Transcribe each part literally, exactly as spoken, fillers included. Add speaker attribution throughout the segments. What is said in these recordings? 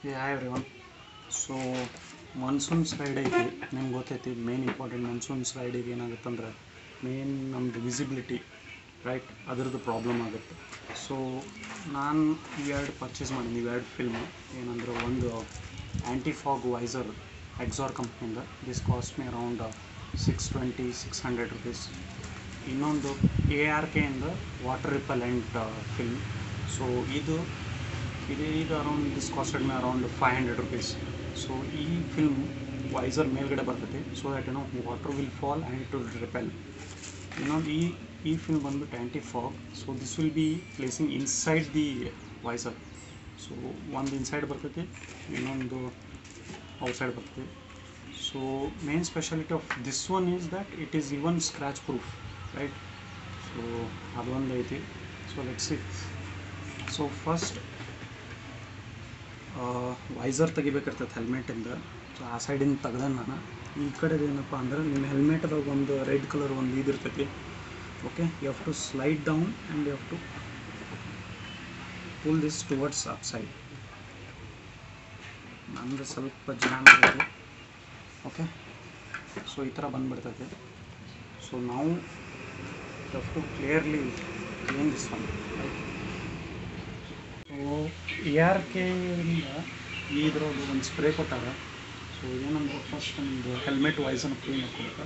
Speaker 1: Hey, hi everyone. So monsoons ride ಐತಿ ನಿಮ್ಗೆ ಗೊತ್ತೈತಿ ಮೇನ್ ಇಂಪಾರ್ಟೆಂಟ್ monsoons ride ಗೆ ಏನಾಗುತ್ತೆ ಅಂದ್ರೆ ಮೇನ್ ನಮ್ಮದು ವಿಸಿಬಿಲಿಟಿ ರೈಟ್ ಅದರದ್ದು ಪ್ರಾಬ್ಲಮ್ ಆಗುತ್ತೆ. ಸೊ ನಾನು ಇವೆರಡು ಪರ್ಚೇಸ್ ಮಾಡಿದ್ದೀನಿ, ಇವೆರಡು ಫಿಲ್ಮ್ ಏನಂದ್ರೆ ಒಂದು ಆ್ಯಂಟಿ ಫಾಗ್ ವೈಸರ್ ಎಕ್ಸಾರ್ ಕಂಪ್ನಿಯಿಂದ, this cost me around six twenty six hundred rupees. ಇನ್ನೊಂದು ಎ ಆರ್ ಕೆಯಿಂದ ವಾಟರ್ ರಿಪೆಲೆಂಟ್ ಫಿಲ್ಮ್. ಸೊ ಇದು ಇದು ಇದು around this costed me around five hundred rupees. So ಈ ಫಿಲ್ಮ್ ವೈಸರ್ ಮೇಲ್ಗಡೆ ಬರ್ತೈತೆ, ಸೊ ದ್ಯಾಟ್ ಏನೋ water will fall and it will repel. ಇನ್ನೊಂದು ಈ ಈ ಫಿಲ್ಮ್ ಬಂದ್ಬಿಟ್ಟು anti fog. So this will be placing inside the visor. So ಒಂದು inside ಬರ್ತೈತಿ, ಇನ್ನೊಂದು ಔಟ್ಸೈಡ್ ಬರ್ತೈತಿ. So main speciality of this one is that it is even scratch proof, right? So ಅದೊಂದು ಐತಿ. So let's see. So first visor ತೆಗಿಬೇಕಿರ್ತೈತೆ ಹೆಲ್ಮೆಟಿಂದ. So ಆ ಸೈಡಿಂದ ತೆಗ್ದೆ ನಾನು. ಈ ಕಡೆದು ಏನಪ್ಪ ಅಂದ್ರೆ ನಿಮ್ಮ ಹೆಲ್ಮೆಟ್ದಾಗ ಒಂದು ರೆಡ್ ಕಲರ್ ಒಂದು ಇದಿರ್ತೈತಿ. Okay, you have to slide down and you have to pull this towards up side. ನಂದು ಸ್ವಲ್ಪ ಜಾಮ್ ಐತಿ. ಓಕೆ, ಸೊ ಈ ಥರ ಬಂದುಬಿಡ್ತೈತೆ. ಸೊ ನಾವು you have to clearly clean this one. So A R ಕೆಯಿಂದ ಇದ್ರದ್ದು ಒಂದು ಸ್ಪ್ರೇ ಕೊಟ್ಟಾರ. ಸೊ ಏನಂದ್ರೆ ಫಸ್ಟ್ ನಮ್ಮದು ಹೆಲ್ಮೆಟ್ ವಾಯ್ಸನ್ನು ಕ್ಲೀನ್ ಮಾಡ್ಕೊಬೇಕು.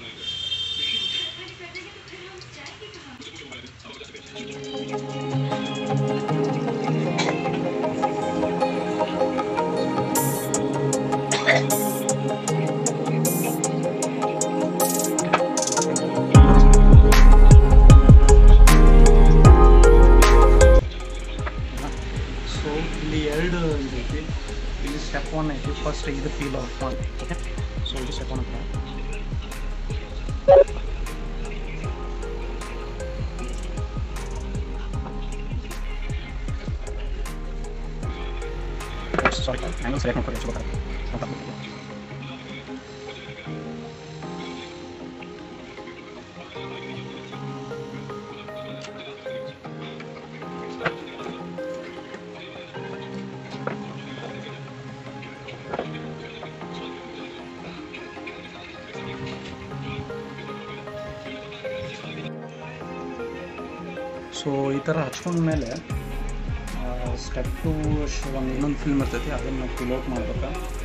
Speaker 1: ಇಲ್ಲಿ ಸ್ಟೆಪ್ ಒನ್ ಐತಿ. ಫಸ್ಟ್ ಇದು peel off one. Okay, so ಇದು ಸ್ಟೆಪ್ ಒನ್ ಅಂತ. ಸಾರಿ, ಆ್ಯಂಗಲ್ ಸೆಲೆಕ್ಟ್ ಮಾಡ್ಕೊಂಡು ಹೆಚ್ಚು ಸೊ ಈ ಥರ ಹಚ್ಕೊಂಡ್ಮೇಲೆ ಸ್ಟೆಪ್ ಟು ಒಂದು ಇನ್ನೊಂದು ಫಿಲ್ಮ್ ಇರ್ತೈತಿ, ಅದನ್ನು ನಾವು ಫಿಲ್ ಔಟ್ ಮಾಡ್ಬೇಕು.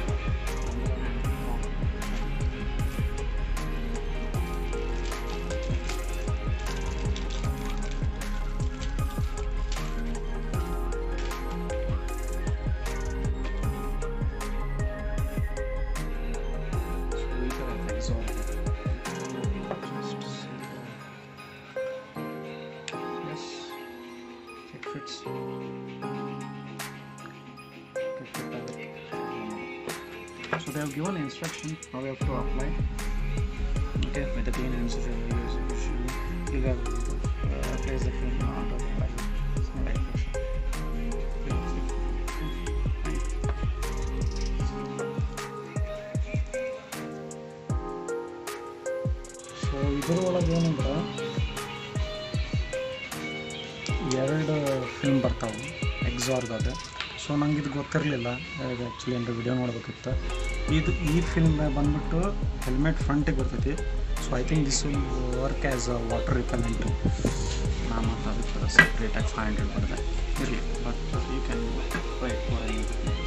Speaker 1: So they have given instruction how we have to apply. Okay, with the clean hands, you have to uh, place the film on top of the right pressure. So ಇದರ ಒಳಗೆ ಏನಂದ್ರೆ ಎರಡು film ಬರ್ತಾವೆ ಎಕ್ಸಾರ್ದಾಗ. So ನಂಗೆ ಇದು ಗೊತ್ತಿರಲಿಲ್ಲ, ಇದು actually ಅಂದರೆ ವಿಡಿಯೋ ನೋಡ್ಬೇಕಿತ್ತು. ಇದು ಈ ಫಿಲ್ಮ್ ಬಂದ್ಬಿಟ್ಟು ಹೆಲ್ಮೆಟ್ ಫ್ರಂಟಿಗೆ ಬರ್ತೈತಿ. So I think this will work as a water repellent. ನಾ ಮತ್ತು ಅದಕ್ಕೆ ಸಪ್ರೇಟಾಗಿ ಫೈವ್ ಹಂಡ್ರೆಡ್ ಬರ್ತದೆ ಇರಲಿ, but you can try for any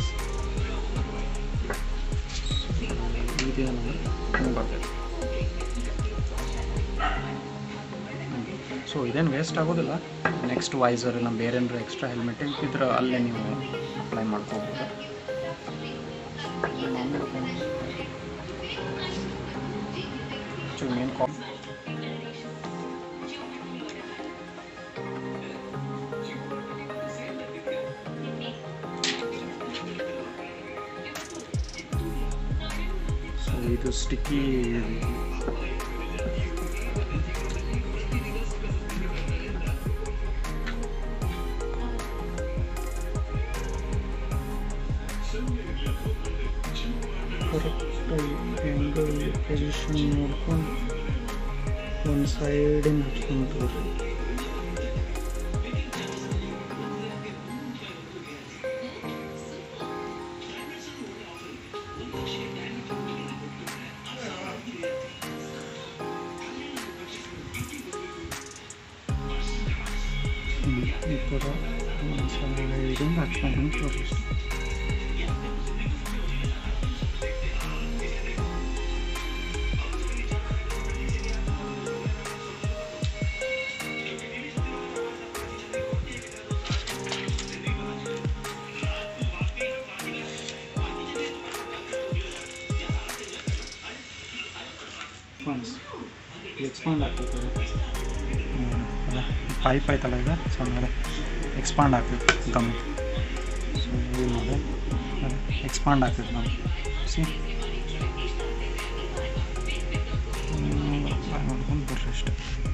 Speaker 1: ಇದೇನಂದ್ರೆ ಹಿಂಗೆ ಬರ್ತೈತಿ. ಸೊ ಇದೇನು ವೇಸ್ಟ್ ಆಗೋದಿಲ್ಲ. ನೆಕ್ಸ್ಟ್ ವೈಸರ್ ಇಲ್ಲ ಬೇರೆ ಏನಾರು ಎಕ್ಸ್ಟ್ರಾ ಹೆಲ್ಮೆಟ್ ಇದ್ರೆ ಅಲ್ಲೇ ನೀವು ಅಪ್ಲೈ ಮಾಡ್ಕೋಬೋದು. ಮೇನ್ ಕಾಲ್ ಸೊ ಇದು ಸ್ಟಿಕ್ಕಿ ಕರೆಕ್ಟಾಗಿ ಆ್ಯಂಗಲ್ ಪೊಸಿಷನ್ ನೋಡ್ಕೊಂಡು ಒಂದು ಸೈಡಿಂದ ಹಚ್ಕೊಂಡು ಈ ಥರ ಇದರಿಂದ ಹಾಕ್ಸ್ಕೊಂಡು ತೋರಿಸಿ. ಎಕ್ಸ್ಪಾಂಡ್ ಆಗ್ತದೆ ಪೈಪ್ ಆಯ್ತಲ್ಲ ಈಗ ಸಣ್ಣ ಎಕ್ಸ್ಪಾಂಡ್ ಆಗ್ತೈತೆ ಗಮ್. ಸೊ ಏನು ಮಾಡಿ ಎಕ್ಸ್ಪಾಂಡ್ ಆಗ್ತೈತೆ ನಾವು ಸಿ ಮಾಡ್ಕೊಂಡು ಬರ್ರಿ ಅಷ್ಟೆ.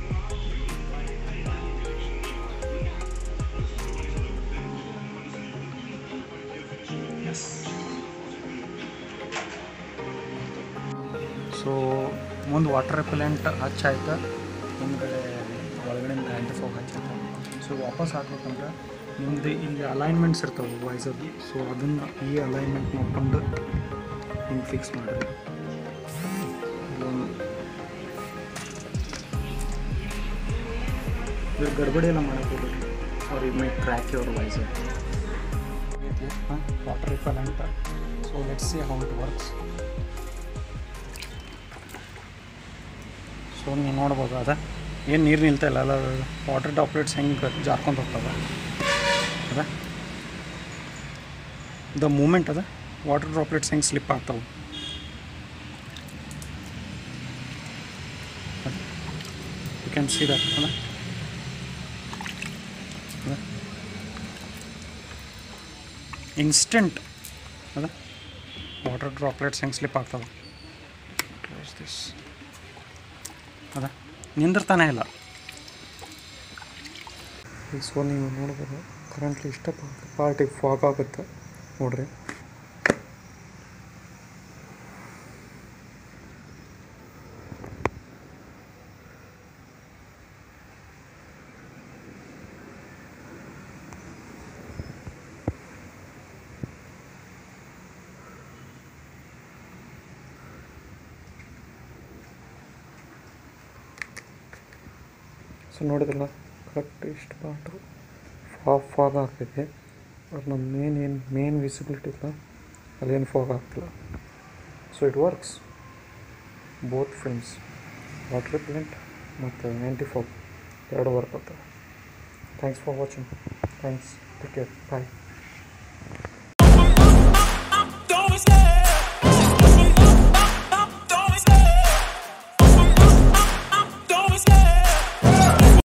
Speaker 1: ಸೊ ಮುಂದೆ ವಾಟರ್ ರೆಪೆಲೆಂಟ್ ಹಚ್ಚಾಯ್ತು, ಮುಂದ್ಗಡೆ ಒಳಗಡೆಯಿಂದ ಆ್ಯಂಟಿಫಾಗ್ ಹಚ್ಚಾಯ್ತು. ಸೊ ವಾಪಸ್ ಹಾಕ್ಬೇಕಂದ್ರೆ ನಿಮ್ಮದು ಇಲ್ಲಿ ಅಲೈನ್ಮೆಂಟ್ಸ್ ಇರ್ತವೆ ವಾಯ್ಸಲ್ಲಿ. ಸೊ ಅದನ್ನು ಈ ಅಲೈನ್ಮೆಂಟ್ ನೋಡ್ಕೊಂಡು ಹಿಂಗೆ ಫಿಕ್ಸ್ ಮಾಡಿರಿ. ಇದ್ರ ಗಡ್ಬಡಿ ಎಲ್ಲ ಮಾಡೋಕ್ಕೋಗ್ರಿ, ಅವ್ರು ಇದು ಮೇ ಟ್ರ್ಯಾಕ್ ಯುವರ್ ವಾಯ್ಸ್. ಹಾಂ water repellent. So let's see how it works. So ನೀವು ನೋಡ್ಬೋದು ಅದ ಏನು ನೀರು ನಿಲ್ತಾ ಇಲ್ಲ ಅಲ್ಲ, ವಾಟರ್ ಡ್ರಾಪ್ಲೆಟ್ಸ್ ಹೆಂಗೆ ಜಾರ್ಕೊಂಡು ಹೋಗ್ತವೆ ಅದ ದ ಮೂಮೆಂಟ್ ಅದ ವಾಟರ್ ಡ್ರಾಪ್ಲೆಟ್ಸ್ ಹೆಂಗೆ ಸ್ಲಿಪ್ ಆಗ್ತಾವೆ. ಯು ಕ್ಯಾನ್ ಸಿ ದಟ್ ಅದ ಇನ್ಸ್ಟೆಂಟ್ ಅದ ವಾಟರ್ ಡ್ರಾಪ್ಲೆಟ್ಸ್ ಹೆಂಗೆ ಸ್ಲಿಪ್ ಆಗ್ತಾವೆ. ದಿಸ್ ಅದ ನಿಂದಿರ್ತಾನೆ ಇಲ್ಲ. ಸೊ ನೀವು ನೋಡ್ಬೋದು ಕರೆಂಟ್ಲಿ ಇಷ್ಟ ಪಾರ್ಟಿಗೆ ಫಾಗ್ ಆಗುತ್ತೆ ನೋಡ್ರಿ. ಸೊ ನೋಡಿದ್ರಲ್ಲ ಕರೆಕ್ಟ್ ಇಷ್ಟು ಪಾರ್ಟು ಫಾಗ್ ಫಾಗ್ ಆಗ್ತೈತೆ. ಬಟ್ ನಮ್ಮ ಮೇನ್ ಏನು ಮೇನ್ ವಿಸಿಬಿಲಿಟಿ ಇಲ್ಲ ಅಲ್ಲೇನು ಫಾಗ್ ಆಗ್ತಿಲ್ಲ. So it works both films, water repellent ಮತ್ತು ಆ್ಯಂಟಿಫಾಗ್ ಎರಡು ವರ್ಕ್ ಆಗ್ತವೆ. Thanks for watching. Thanks, take care, bye.